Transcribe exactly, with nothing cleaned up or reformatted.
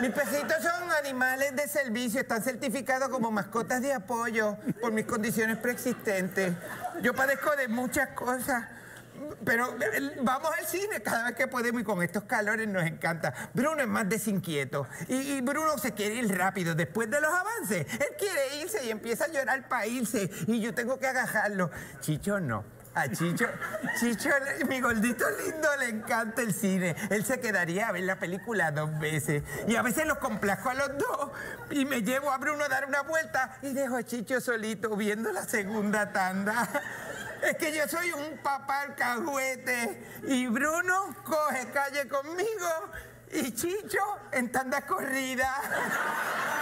Mis perritos son animales de servicio, están certificados como mascotas de apoyo por mis condiciones preexistentes. Yo padezco de muchas cosas, pero vamos al cine cada vez que podemos y con estos calores nos encanta. Bruno es más desinquieto y, y Bruno se quiere ir rápido después de los avances. Él quiere irse y empieza a llorar para irse y yo tengo que agajarlo. Chicho no. A Chicho, Chicho, mi gordito lindo, le encanta el cine. Él se quedaría a ver la película dos veces. Y a veces los complazco a los dos. Y me llevo a Bruno a dar una vuelta y dejo a Chicho solito viendo la segunda tanda. Es que yo soy un papá alcahuete. Y Bruno coge calle conmigo y Chicho en tanda corrida.